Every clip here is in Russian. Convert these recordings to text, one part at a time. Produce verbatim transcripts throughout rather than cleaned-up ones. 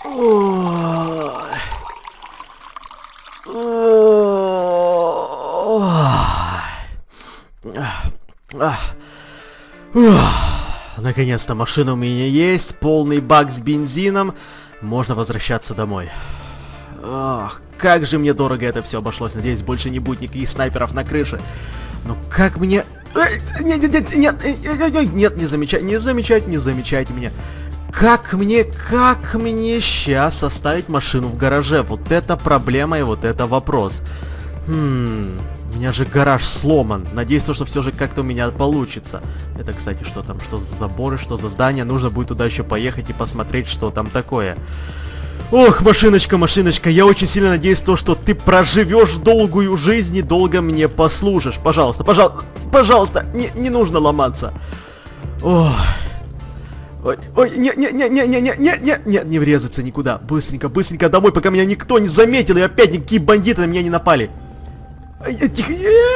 Наконец-то машина у меня есть, полный бак с бензином, можно возвращаться домой. Ох, как же мне дорого это все обошлось, надеюсь, больше не будет никаких снайперов на крыше. Ну как мне... Нет, нет, нет, нет, нет, не замечайте, не замечайте, не замечайте меня. Как мне, как мне сейчас оставить машину в гараже? Вот это проблема и вот это вопрос. Хм... У меня же гараж сломан. Надеюсь, то, что все же как-то у меня получится. Это, кстати, что там? Что за заборы, что за здание? Нужно будет туда еще поехать и посмотреть, что там такое. Ох, машиночка, машиночка, я очень сильно надеюсь, то, что ты проживешь долгую жизнь и долго мне послужишь. Пожалуйста, пожалуйста, пожалуйста, не, не нужно ломаться. Ой. Ой, ой, не, не, не, не, не, не, не, не, не, не врезаться никуда. Быстренько, быстренько домой, пока меня никто не заметил, и опять никакие бандиты на меня не напали. Тихо.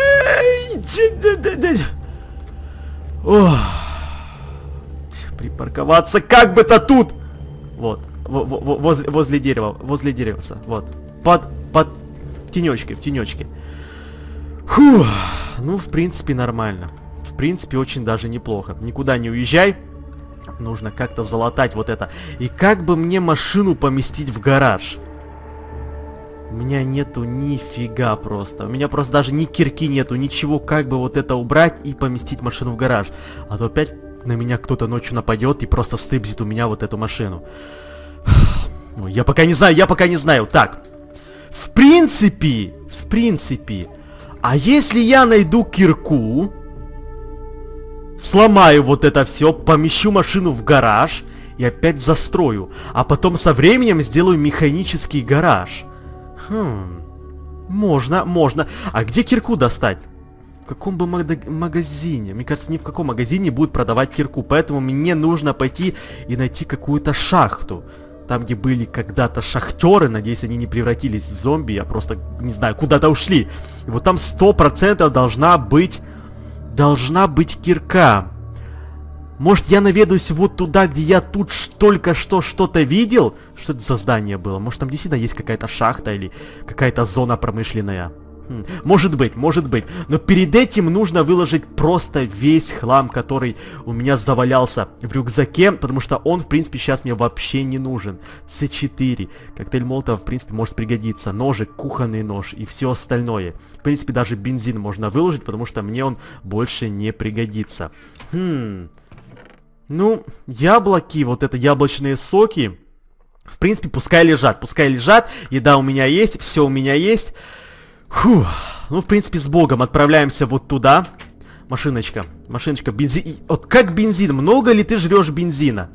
Припарковаться как бы-то тут. Вот. Возле, возле дерева. Возле дерева. Вот. Под, под тенечкой, в тенечке. Фух. Ну, в принципе, нормально. В принципе, очень даже неплохо. Никуда не уезжай. Нужно как-то залатать вот это. И как бы мне машину поместить в гараж? У меня нету нифига просто. У меня просто даже ни кирки нету, ничего, как бы вот это убрать и поместить машину в гараж. А то опять на меня кто-то ночью нападет и просто стыбзит у меня вот эту машину. Ой, я пока не знаю, я пока не знаю. Так, в принципе, в принципе, а если я найду кирку, сломаю вот это все, помещу машину в гараж и опять застрою, а потом со временем сделаю механический гараж. Хм, можно, можно. А где кирку достать? В каком бы магазине? Мне кажется, ни в каком магазине будет продавать кирку. Поэтому мне нужно пойти и найти какую-то шахту. Там, где были когда-то шахтеры. Надеюсь, они не превратились в зомби. Я просто, не знаю, куда-то ушли. И вот там сто процентов должна быть... Должна быть кирка. Может, я наведусь вот туда, где я тут только что что-то видел? Что это за здание было? Может, там действительно есть какая-то шахта или какая-то зона промышленная? Хм. Может быть, может быть. Но перед этим нужно выложить просто весь хлам, который у меня завалялся в рюкзаке, потому что он, в принципе, сейчас мне вообще не нужен. С четыре. Коктейль Молотова, в принципе, может пригодиться. Ножик, кухонный нож и все остальное. В принципе, даже бензин можно выложить, потому что мне он больше не пригодится. Хм... Ну, яблоки, вот это яблочные соки, в принципе, пускай лежат, пускай лежат. Еда у меня есть, все у меня есть. Фух. Ну, в принципе, с Богом отправляемся вот туда. Машиночка, машиночка, бензин. Вот как бензин? Много ли ты жрешь бензина?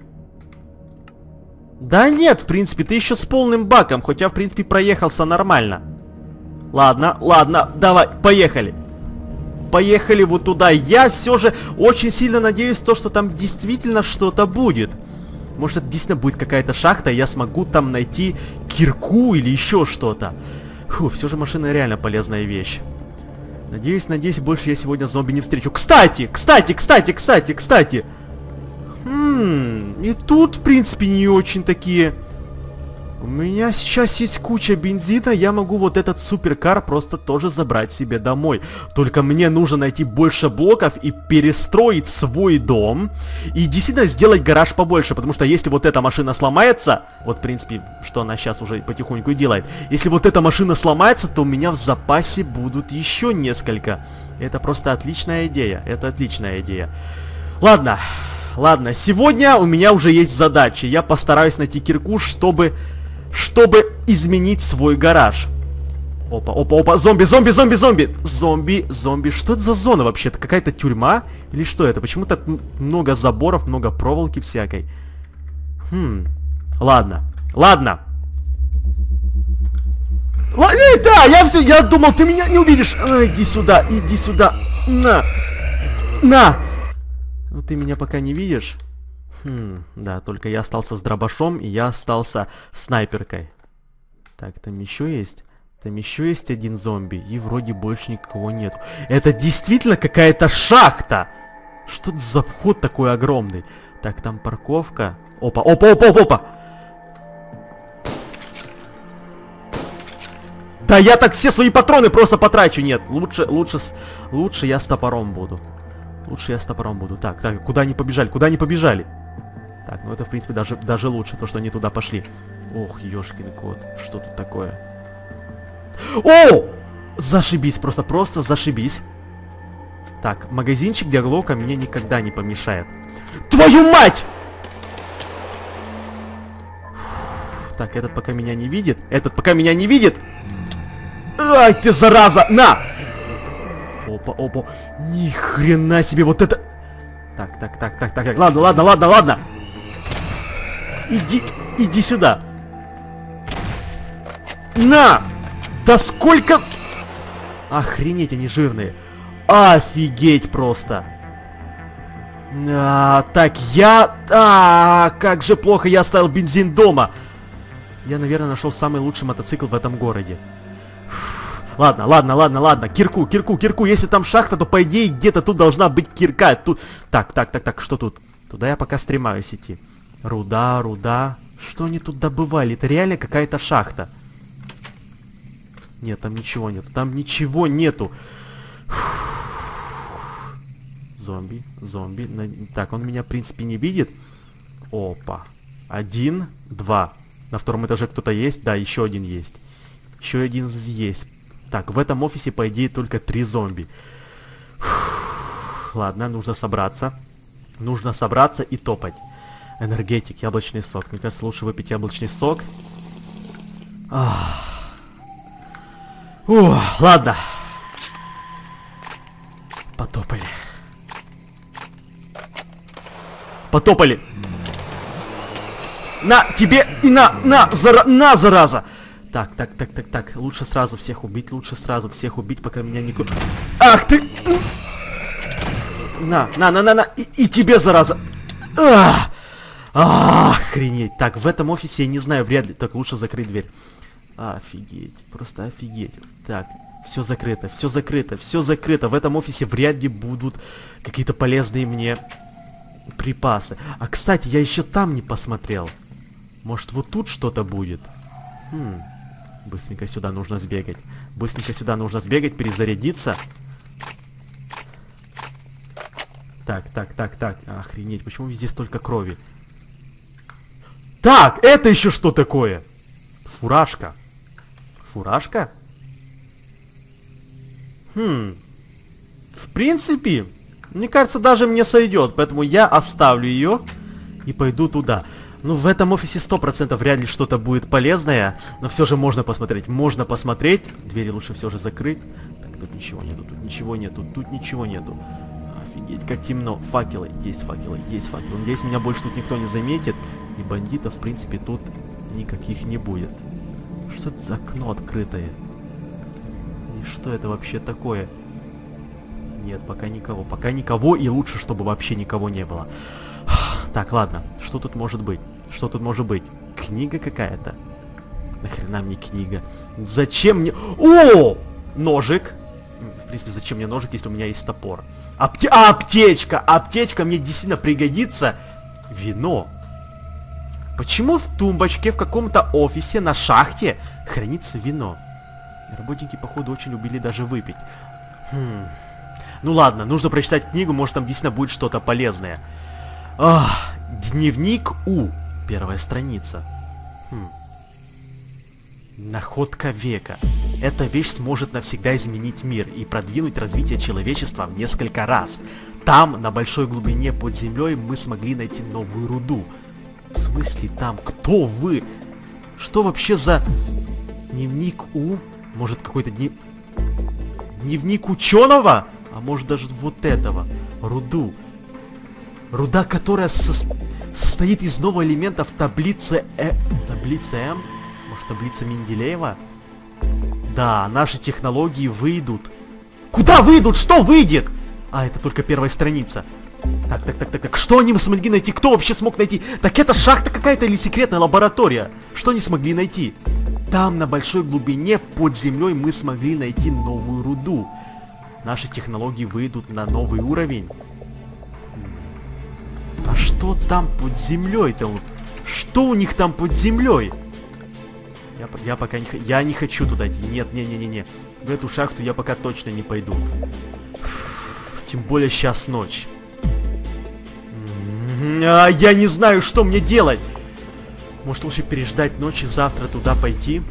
Да нет, в принципе, ты еще с полным баком, хотя, в принципе, проехался нормально. Ладно, ладно, давай, поехали. Поехали вот туда. Я все же очень сильно надеюсь, то, что там действительно что-то будет. Может, это действительно будет какая-то шахта, и я смогу там найти кирку или еще что-то. Фу, все же машина реально полезная вещь. Надеюсь, надеюсь, больше я сегодня зомби не встречу. Кстати, кстати, кстати, кстати, кстати. Хм, и тут, в принципе, не очень такие... У меня сейчас есть куча бензина, я могу вот этот суперкар просто тоже забрать себе домой. Только мне нужно найти больше блоков и перестроить свой дом. И действительно сделать гараж побольше, потому что если вот эта машина сломается, вот в принципе, что она сейчас уже потихоньку делает. Если вот эта машина сломается, то у меня в запасе будут еще несколько. Это просто отличная идея, это отличная идея. Ладно, ладно, сегодня у меня уже есть задача. Я постараюсь найти кирку, чтобы... Чтобы изменить свой гараж. Опа, опа, опа, зомби, зомби, зомби, зомби. Зомби, зомби. Что это за зона вообще? Это какая-то тюрьма? Или что это? Почему-то много заборов, много проволоки всякой. Хм, ладно, ладно. Ладно, да, я все, я думал, ты меня не увидишь. А, иди сюда, иди сюда. На, на. Ну ты меня пока не видишь. Хм, да, только я остался с дробашом, и я остался с снайперкой. Так, там еще есть? Там еще есть один зомби, и вроде больше никого нету. Это действительно какая-то шахта! Что это за вход такой огромный? Так, там парковка. Опа, опа, опа, опа, опа! Да я так все свои патроны просто потрачу. Нет, лучше, лучше, с... лучше я с топором буду. Лучше я с топором буду. Так, так, куда они побежали? Куда они побежали? Так, ну это, в принципе, даже, даже лучше, то, что они туда пошли. Ох, ёшкин кот, что тут такое? О! Зашибись, просто, просто зашибись. Так, магазинчик для глока мне никогда не помешает. Твою мать! Так, этот пока меня не видит. Этот пока меня не видит. Ай, ты зараза! На! Опа, опа. Ни хрена себе, вот это... Так, так, так, так, так, так. Ладно, ладно, ладно, ладно. Иди, иди сюда. На! Да сколько... Охренеть, они жирные. Офигеть просто. А, так, я... А, как же плохо я оставил бензин дома. Я, наверное, нашел самый лучший мотоцикл в этом городе. Фух. Ладно, ладно, ладно, ладно. Кирку, кирку, кирку. Если там шахта, то, по идее, где-то тут должна быть кирка. Тут... Так, так, так, так, что тут? Туда я пока стремаюсь идти. Руда, руда. Что они тут добывали? Это реально какая-то шахта. Нет, там ничего нету. Там ничего нету. Фух. Зомби, зомби. Так, он меня, в принципе, не видит. Опа. Один, два. На втором этаже кто-то есть? Да, еще один есть. Еще один есть. Так, в этом офисе, по идее, только три зомби. Фух. Ладно, нужно собраться. Нужно собраться и топать. Энергетик, яблочный сок. Мне кажется, лучше выпить яблочный сок. Ах. О, ладно. Потопали. Потопали. На, тебе и на, на, зара, на, зараза. Так, так, так, так, так. Лучше сразу всех убить, лучше сразу всех убить, пока меня не... Ах ты! На, на, на, на, на, и, и тебе, зараза. Ах! Охренеть. Так, в этом офисе, я не знаю, вряд ли. Так, лучше закрыть дверь. Офигеть, просто офигеть. Так, все закрыто, все закрыто, все закрыто. В этом офисе вряд ли будут какие-то полезные мне припасы. А, кстати, я еще там не посмотрел. Может, вот тут что-то будет? Хм. Быстренько сюда нужно сбегать. Быстренько сюда нужно сбегать, перезарядиться. Так, так, так, так. Охренеть, почему везде столько крови? Так, это еще что такое? Фуражка. Фуражка? Хм. В принципе, мне кажется, даже мне сойдет. Поэтому я оставлю ее и пойду туда. Ну, в этом офисе сто процентов вряд ли что-то будет полезное. Но все же можно посмотреть. Можно посмотреть. Двери лучше все же закрыть. Так, тут ничего нету, тут ничего нету, тут ничего нету. Офигеть, как темно. Факелы, есть факелы, есть факелы. Надеюсь, меня больше тут никто не заметит. И бандитов, в принципе, тут никаких не будет. Что это за окно открытое? И что это вообще такое? Нет, пока никого. Пока никого, и лучше, чтобы вообще никого не было. Так, ладно. Что тут может быть? Что тут может быть? Книга какая-то? Нахрена мне книга? Зачем мне... О! Ножик. В принципе, зачем мне ножик, если у меня есть топор? Апте... А, аптечка! Аптечка мне действительно пригодится. Вино. Почему в тумбочке в каком-то офисе на шахте хранится вино? Работники, походу, очень любили даже выпить. Хм. Ну ладно, нужно прочитать книгу, может там действительно будет что-то полезное. Ах, дневник У. Первая страница. Хм. Находка века. Эта вещь сможет навсегда изменить мир и продвинуть развитие человечества в несколько раз. Там, на большой глубине под землей, мы смогли найти новую руду. В смысле там? Кто вы? Что вообще за... Дневник У? Может какой-то днев... Дневник ученого? А может даже вот этого. Руду. Руда, которая со... состоит из нового элемента в таблице Э... Таблица М? Может таблица Менделеева? Да, наши технологии выйдут. Куда выйдут? Что выйдет? А, это только первая страница. Так, так, так, так, так. Что они смогли найти? Кто вообще смог найти? Так это шахта какая-то или секретная лаборатория? Что они смогли найти? Там, на большой глубине, под землей, мы смогли найти новую руду. Наши технологии выйдут на новый уровень. А что там под землей-то? Что у них там под землей? Я, я пока не... Я не хочу туда идти. Нет, не-не-не-не. В эту шахту я пока точно не пойду. Тем более сейчас ночь. А, я не знаю, что мне делать. Может, лучше переждать ночь и завтра туда пойти?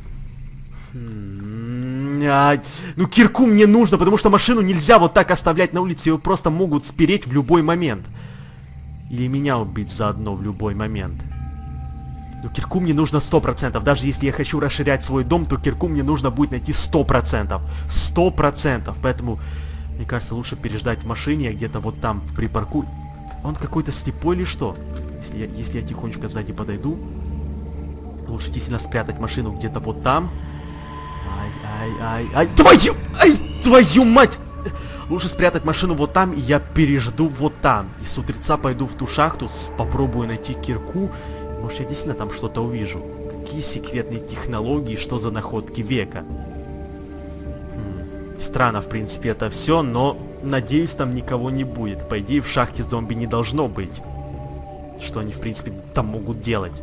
А, ну, кирку мне нужно, потому что машину нельзя вот так оставлять на улице. Ее просто могут спереть в любой момент. Или меня убить заодно в любой момент. Ну, кирку мне нужно сто процентов. Даже если я хочу расширять свой дом, то кирку мне нужно будет найти сто процентов. сто процентов. Поэтому, мне кажется, лучше переждать в машине. Я где-то вот там припаркую. Он какой-то слепой или что? Если я, если я тихонечко сзади подойду, лучше действительно спрятать машину где-то вот там. Ай, ай, ай, ай, твою, ай, твою мать! Лучше спрятать машину вот там, и я пережду вот там. И с утреца пойду в ту шахту, с, попробую найти кирку. Может, я действительно там что-то увижу. Какие секретные технологии, что за находки века. Хм. Странно, в принципе, это все, но надеюсь, там никого не будет. По идее, в шахте зомби не должно быть. Что они, в принципе, там могут делать?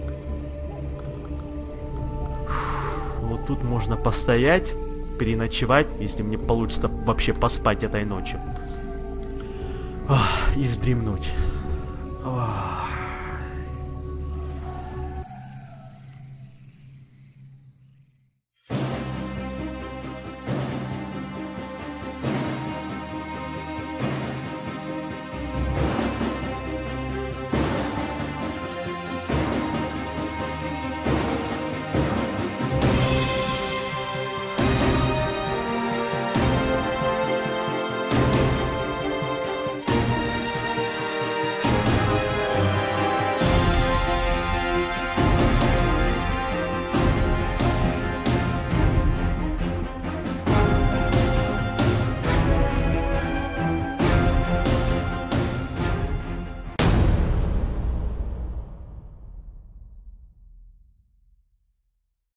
Вот тут можно постоять, переночевать, если мне получится вообще поспать этой ночью. Ох, и вздремнуть. Ох.